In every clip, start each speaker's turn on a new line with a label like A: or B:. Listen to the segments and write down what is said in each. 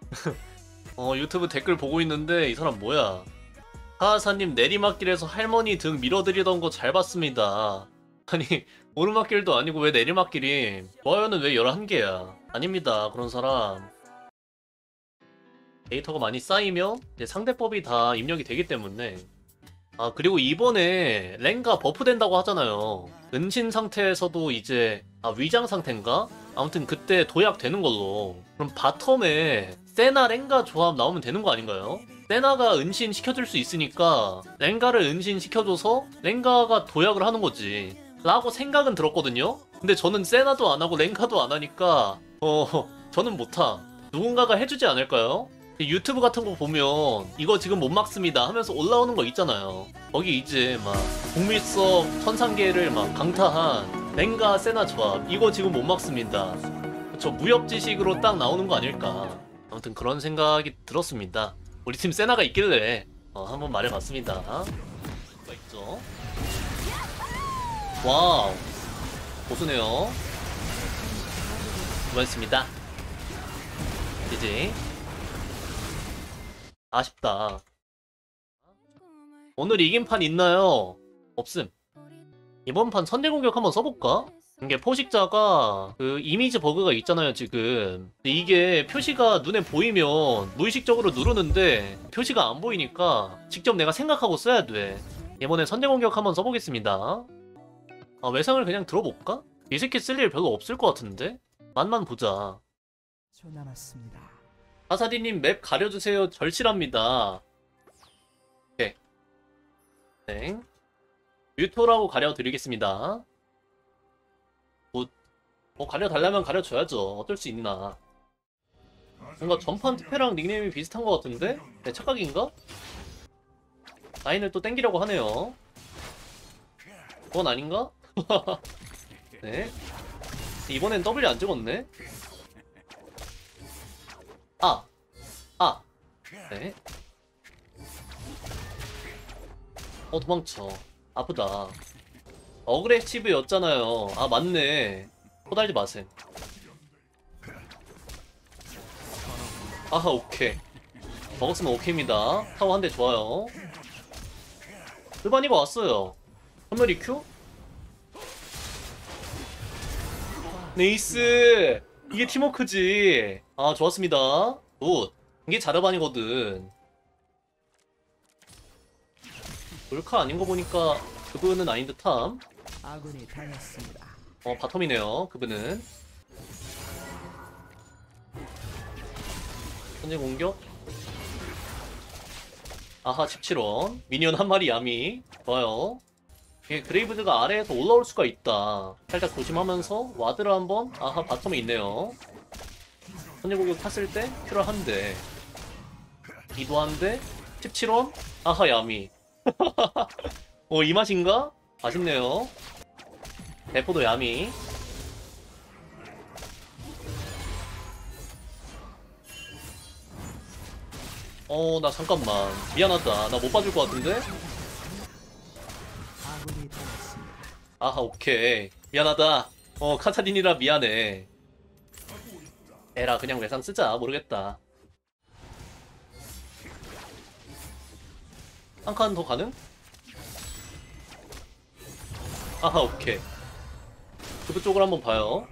A: 유튜브 댓글 보고 있는데 이 사람 뭐야? 하하사님 내리막길에서 할머니 등 밀어드리던 거 잘 봤습니다. 아니 오르막길도 아니고 왜 내리막길임? 좋아요는 왜 11개야? 아닙니다 그런 사람. 데이터가 많이 쌓이면 이제 상대법이 다 입력이 되기 때문에. 아 그리고 이번에 랭가 버프 된다고 하잖아요. 은신 상태에서도 이제 위장 상태인가? 아무튼 그때 도약 되는 걸로. 그럼 바텀에 세나 랭가 조합 나오면 되는 거 아닌가요? 세나가 은신 시켜줄 수 있으니까 랭가를 은신 시켜줘서 랭가가 도약을 하는 거지 라고 생각은 들었거든요. 근데 저는 세나도 안 하고 랭가도 안 하니까 저는 못함. 누군가가 해주지 않을까요? 유튜브 같은 거 보면 이거 지금 못 막습니다 하면서 올라오는 거 있잖아요. 거기 이제 막 북밀섭 천상계를 막 강타한 랭가 세나 조합 이거 지금 못 막습니다. 저 무협지식으로 딱 나오는 거 아닐까. 아무튼 그런 생각이 들었습니다. 우리 팀 세나가 있길래 한번 말해봤습니다. 뭐가 있죠? 와우 고수네요. 수고했습니다. 이제 아쉽다. 오늘 이긴 판 있나요? 없음. 이번 판 선제공격 한번 써볼까? 이게 포식자가 그 이미지 버그가 있잖아요 지금. 근데 이게 표시가 눈에 보이면 무의식적으로 누르는데 표시가 안 보이니까 직접 내가 생각하고 써야 돼. 이번에 선제공격 한번 써보겠습니다. 외상을 그냥 들어볼까? 이 스킬 쓸 일 별로 없을 것 같은데? 맛만 보자. 하사디님 맵 가려주세요. 절실합니다. 오케이. 네. 뮤토라고 가려드리겠습니다. 가려달라면 가려줘야죠. 어쩔 수 있나. 뭔가 전판 투페랑 닉네임이 비슷한 것 같은데? 내 착각인가? 라인을 또 땡기려고 하네요. 그건 아닌가? 네. 이번엔 W 안 찍었네? 네. 도망쳐. 아프다. 어그레시브였잖아요. 맞네. 호달지 마셈. 오케이. 먹었으면 오케이입니다. 타워 한 대 좋아요. 일반이가 왔어요. 선멸이 큐? 네이스! 이게 팀워크지. 좋았습니다. 굿. 이게 자르반이거든. 몰카 아닌 거 보니까 그분은 아닌 듯함.
B: 아군이 당했습니다.
A: 바텀이네요. 그분은. 현재 공격. 17원. 미니언 한 마리 야미. 좋아요. 이게 그레이브즈가 아래에서 올라올 수가 있다. 살짝 조심하면서 와드를 한번. 바텀에 있네요. 현재 공격 탔을 때 큐를 한 대. 기도 한 대. 17원. 야미. 이 맛인가? 아쉽네요. 대포도 야미. 나 잠깐만. 미안하다. 나 못 봐줄 것 같은데? 오케이. 미안하다. 카타딘이라 미안해. 에라, 그냥 외상 쓰자. 모르겠다. 한 칸 더 가능? 오케이. 그쪽으로 한번 봐요.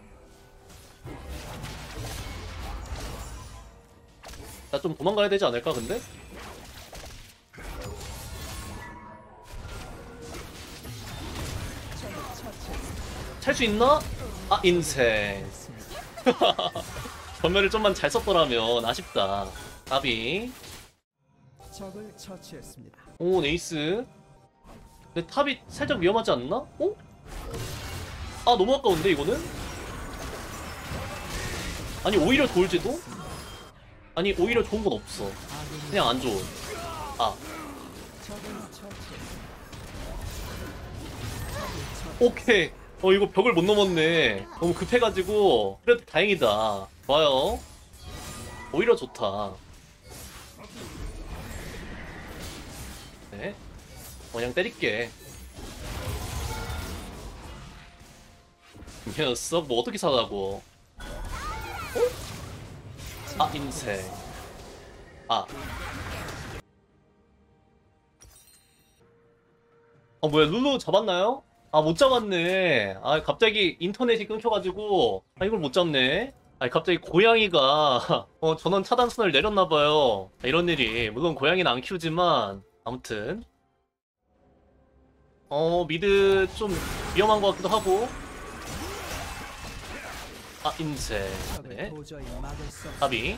A: 나 좀 도망가야 되지 않을까, 근데? 찰 수 있나? 인생. 전멸을 좀만 잘 썼더라면 아쉽다. 까비.
B: 적을 처치했습니다.
A: 오, 네이스. 근데 탑이 살짝 위험하지 않나? 너무 아까운데, 이거는? 아니, 오히려 좋을지도? 아니, 오히려 좋은 건 없어. 그냥 안 좋은. 오케이. 이거 벽을 못 넘었네. 너무 급해가지고. 그래도 다행이다. 좋아요. 오히려 좋다. 네. 그냥 때릴게. 녀석 뭐 어떻게 사라고. 아, 인생. 아. 뭐야, 룰루 잡았나요? 아, 못 잡았네. 아, 갑자기 인터넷이 끊겨가지고, 아, 이걸 못 잡네. 아, 갑자기 고양이가, 전원 차단선을 내렸나봐요. 이런 일이. 물론 고양이는 안 키우지만, 아무튼. 미드 좀 위험한 것 같기도 하고. 아, 인생.
B: 적을
A: 네.
B: 도저히 막을 수 없습니다.
A: 답이.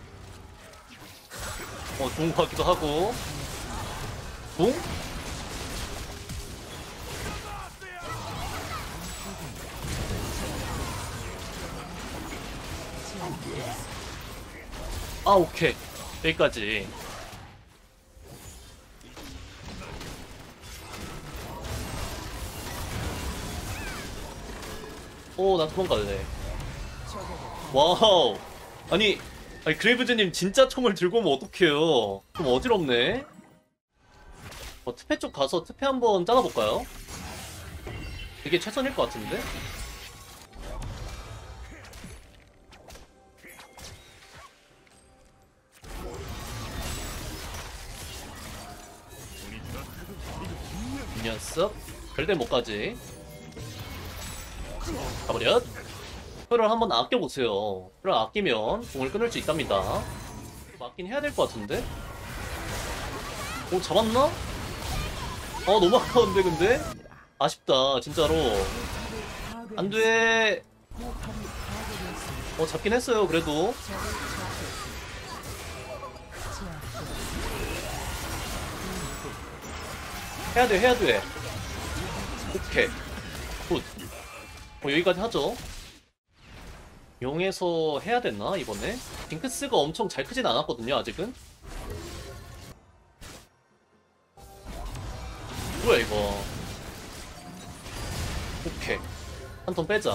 A: 좋은 것 같기도 하고. 붕? 아, 오케이. 여기까지. 나 도망갈래. 와우. 아니, 그레이브즈님 진짜 총을 들고 오면 어떡해요. 좀 어지럽네. 특패 쪽 가서 특패 한번 짜놔볼까요? 이게 최선일 것 같은데? 이 녀석. 절대 못 가지. 가버렸. 표를 한번 아껴보세요. 표를 아끼면 공을 끊을 수 있답니다. 맞긴 해야 될 것 같은데? 잡았나? 너무 아까운데 근데? 아쉽다 진짜로. 안돼. 잡긴 했어요 그래도. 해야돼 해야돼. 오케이 굿. 여기까지 하죠. 용에서 해야 됐나 이번에? 징크스가 엄청 잘 크진 않았거든요 아직은. 뭐야 이거. 오케이 한 턴 빼자.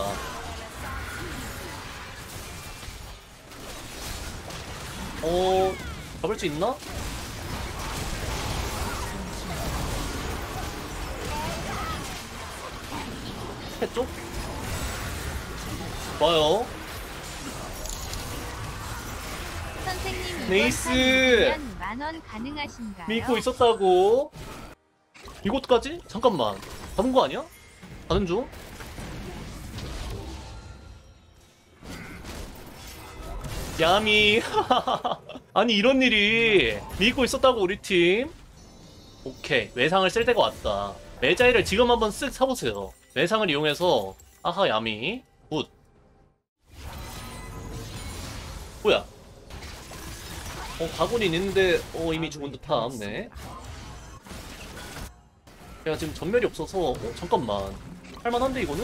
A: 잡을 수 있나? 해쪽? 좋아요.
C: 선생님
A: 네이스!
C: 이번 만원 가능하신가요?
A: 믿고 있었다고. 이것까지? 잠깐만. 가는 거 아니야? 가는 중? 야미. 아니 이런 일이 믿고 있었다고 우리 팀. 오케이 외상을 쓸 때가 왔다. 매자이를 지금 한번 쓱 사보세요. 외상을 이용해서 아하 야미 굿. 뭐야? 가군이 있는데 이미 죽은 듯함. 네. 야 지금 전멸이 없어서 잠깐만 할만한데 이거는?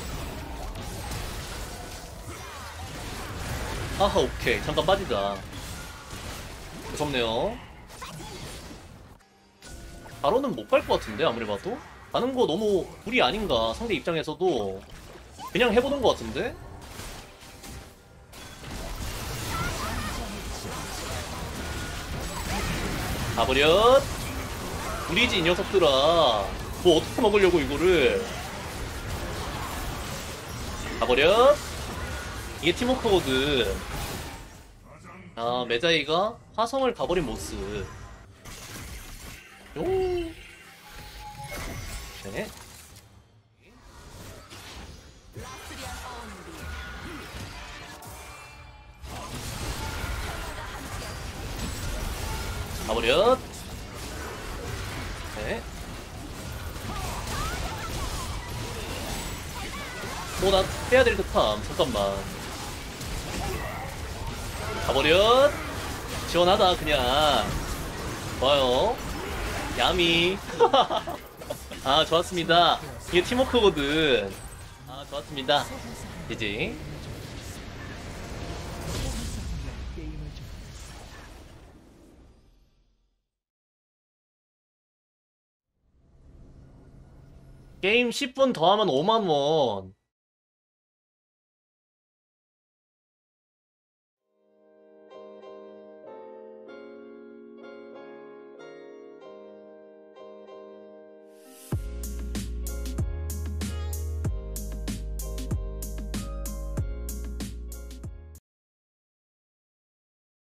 A: 아하 오케이 잠깐 빠지자. 무섭네요. 바로는 못 갈 것 같은데 아무리 봐도? 가는 거 너무 불이 아닌가. 상대 입장에서도 그냥 해보는 것 같은데? 가버렸. 우리지 이 녀석들아. 뭐 어떻게 먹으려고 이거를. 가버렸. 이게 팀워크거든. 아 메자이가 화성을 가버린 모습. 요. 네. 가버렸. 네. 나 빼야 될 듯함. 잠깐만. 가버렸. 시원하다 그냥. 좋아요. 야미. 아 좋았습니다. 이게 팀워크거든. 아 좋았습니다. 이제 게임 10분 더하면 5만원.